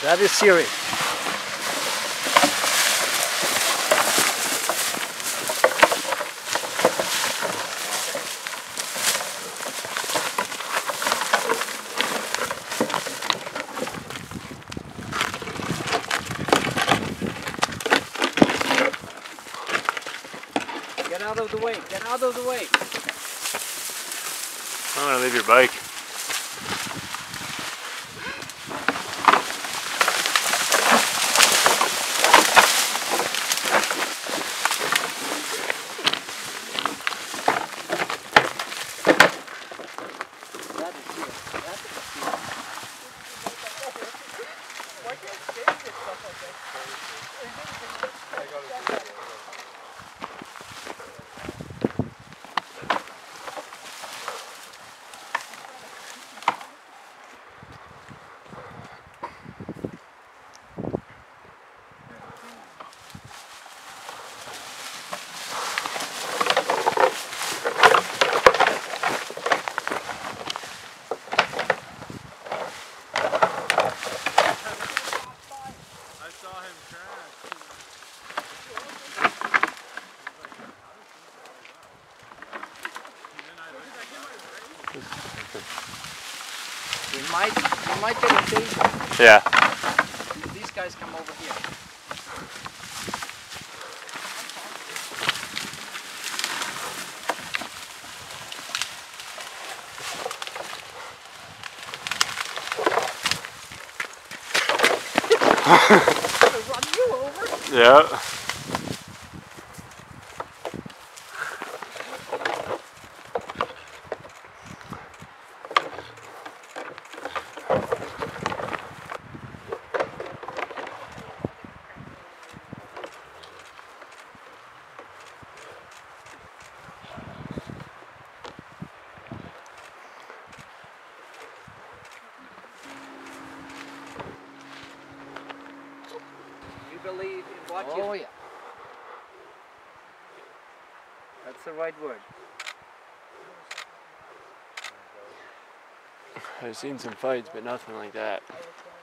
That is Siri. Get out of the way, get out of the way. I'm gonna leave your bike. You might get a taser. Yeah. These guys come over here. Run you over. Yeah. Believe in what you... Oh yeah. That's the right word. I've seen some fights, but nothing like that.